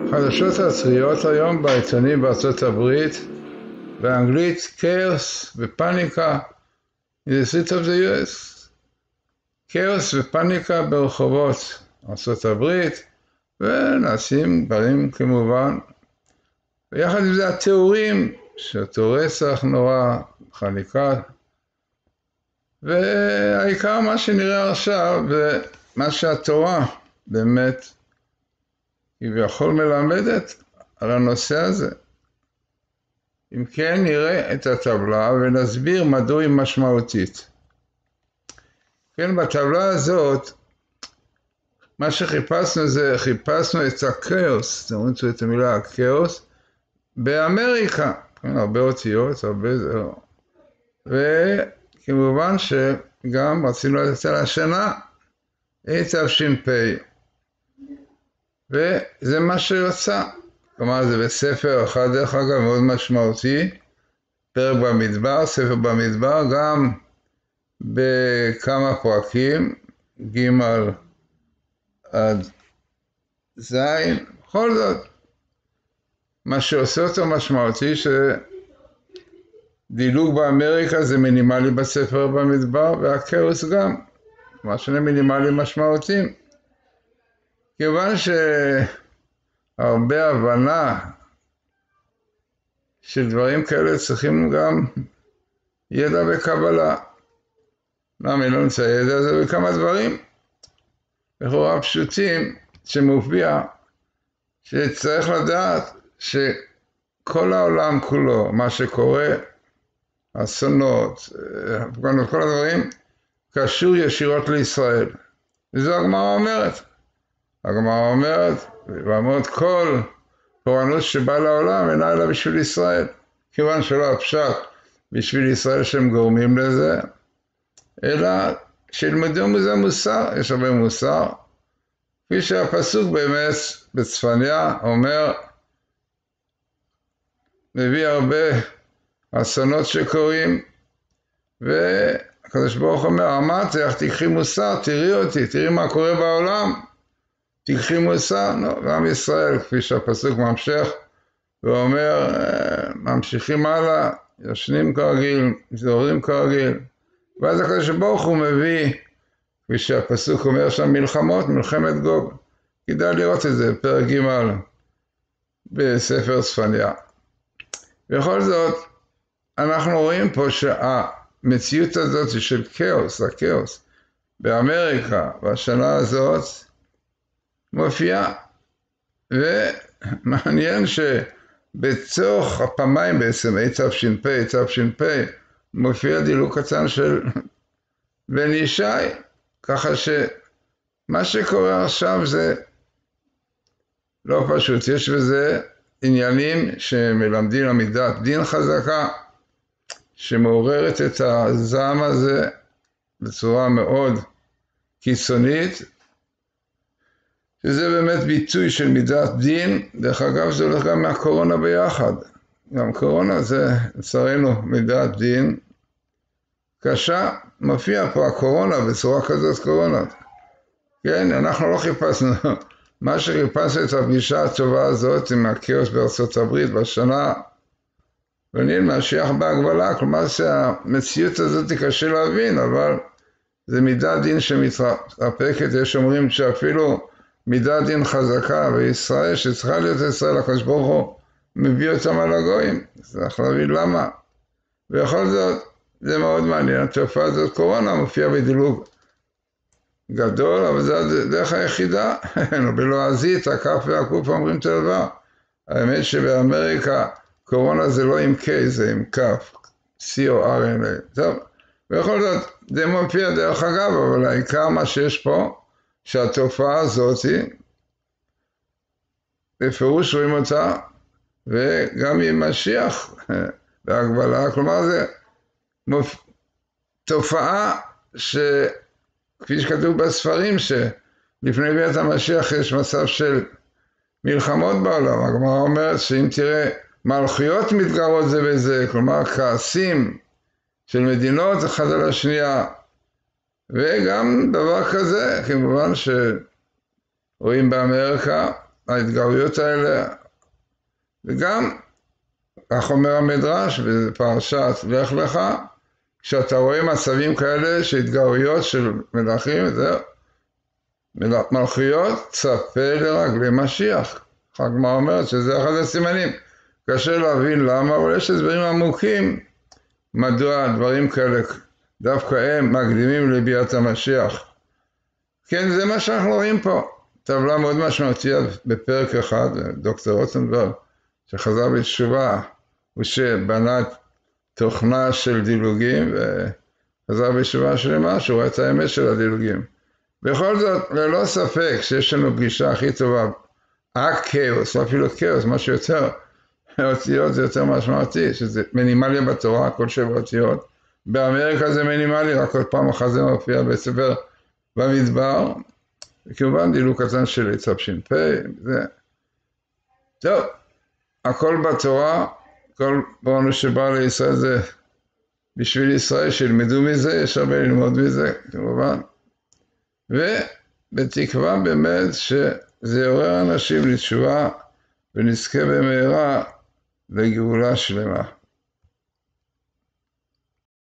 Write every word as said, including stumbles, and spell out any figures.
החדשות הצבאיות היום בעיתונים בארצות הברית, באנגלית, כאוס ופניקה, in the streets of the U S. כאוס ופניקה ברחובות ארצות הברית, ונעשים דברים כמובן. ויחד עם זה התיאורים, שאותו רצח נורא, חניקה. והעיקר מה שנראה עכשיו, ומה שהתורה באמת, כביכול מלמדת על הנושא הזה. אם כן, נראה את הטבלה ונסביר מדוע היא משמעותית. כן, בטבלה הזאת, מה שחיפשנו זה, חיפשנו את הכאוס, אתם רואים את המילה הכאוס, באמריקה. כן, הרבה אותיות, הרבה זה. וכמובן שגם רצינו לדעת על השנה, תש"פ. וזה מה שיוצא. כלומר, זה בספר אחד, דרך אגב, מאוד משמעותי, פרק במדבר, ספר במדבר, גם בכמה פרקים, ג' עד ז', בכל זאת, מה שעושה אותו משמעותי, שדילוג באמריקה זה מינימלי בספר במדבר, והכאוס גם, מה שני מינימלי משמעותיים. כיוון שהרבה הבנה של דברים כאלה צריכים גם ידע וקבלה. למה לא נמצא ידע הזה בכמה דברים? לכאורה פשוטים שמופיע שצריך לדעת שכל העולם כולו, מה שקורה, אסונות, כל הדברים, קשור ישירות לישראל. וזו הגמרא אומרת. הגמרא אומרת, ואומרת כל פורענות שבאה לעולם אינה אלא בשביל ישראל. כיוון שלא הפשט בשביל ישראל שהם גורמים לזה, אלא שילמדו מזה מוסר, יש הרבה מוסר. כפי שהפסוק באמת בצפניה אומר, מביא הרבה אסונות שקורים, והקדוש ברוך אומר, אמרתי, איך תקחי מוסר, תראי אותי, תראי מה קורה בעולם. תקחי מוסר, נו, גם ישראל, כפי שהפסוק ממשיך, ואומר, ממשיכים הלאה, ישנים כרגיל, מתעוררים כרגיל, ואז הקדוש ברוך הוא מביא, כפי שהפסוק אומר שם, מלחמות, מלחמת גוג. כדאי לראות את זה, פרק ג' בספר צפניה. בכל זאת, אנחנו רואים פה שהמציאות הזאת של כאוס, הכאוס, באמריקה, בשנה הזאת, מופיעה, ומעניין שבצורך הפעמיים בעצם, תש"פ, תש"פ, מופיע דילוג קטן של בן ישי, ככה שמה שקורה עכשיו זה לא פשוט, יש בזה עניינים שמלמדים עמידת דין חזקה, שמעוררת את הזעם הזה בצורה מאוד קיצונית, שזה באמת ביטוי של מידת דין. דרך אגב, זה הולך גם מהקורונה ביחד. גם קורונה זה, לצערנו, מידת דין קשה. מופיע פה הקורונה בצורה כזאת קורונה. כן, אנחנו לא חיפשנו. מה שחיפשנו את הפגישה הטובה הזאת עם הכאוס בארצות הברית בשנה, ונין משיח בהגבלה, כלומר שהמציאות הזאת קשה להבין, אבל זה מידת דין שמתרפקת. יש אומרים שאפילו מידת דין חזקה וישראל, שצריכה להיות ישראל, הקדוש ברוך הוא מביא אותם על הגויים. צריך להבין למה. ובכל זאת, זה מאוד מעניין. התופעה הזאת, קורונה, מופיעה בדילוג גדול, אבל זה הדרך היחידה. בלועזית, הכף והקוף אומרים את הדבר. האמת שבאמריקה, קורונה זה לא עם K, זה עם כף, C-O-R-N-A. טוב, בכל זאת, זה מופיע דרך אגב, אבל העיקר מה שיש פה, שהתופעה הזאת, בפירוש רואים אותה, וגם עם משיח בהגבלה, כלומר זה מופ... תופעה שכפי שכתוב בספרים, שלפני ביאת המשיח יש מצב של מלחמות בעולם. הגמרא אומרת שאם תראה מלכויות מתגרות זה בזה, כלומר כעסים של מדינות אחד על השנייה, וגם דבר כזה, כמובן שרואים באמריקה, ההתגרויות האלה, וגם, כך אומר המדרש בפרשת לך לך, כשאתה רואה מצבים כאלה שהתגרויות של מלכים, זהו, מלכויות, צפה לרגלי משיח. הגמרא אומרת שזה אחד הסימנים. קשה להבין למה, אבל יש הסברים עמוקים מדוע דברים כאלה דווקא הם מקדימים לביאת המשיח. כן, זה מה שאנחנו רואים פה. טבלה מאוד משמעותית בפרק אחד, דוקטור רוטנברג, שחזר בתשובה, הוא שבנה תוכנה של דילוגים, וחזר בתשובה שלמה, שהוא רואה את האמת של הדילוגים. בכל זאת, ללא ספק שיש לנו פגישה הכי טובה, הכאוס, לא אפילו כאוס, משהו יותר, אותיות זה יותר משמעותי, שזה מינימלי בתורה, כל שבע אותיות. באמריקה זה מינימלי, רק עוד פעם אחת זה מופיע בספר במדבר, וכמובן דילוג קטן של תש"פ, זה. טוב, הכל בתורה, כל בורנו שבא לישראל זה בשביל ישראל שילמדו מזה, יש הרבה ללמוד מזה, כמובן. ובתקווה באמת שזה יעורר אנשים לתשובה ונזכה במהרה לגאולה שלמה.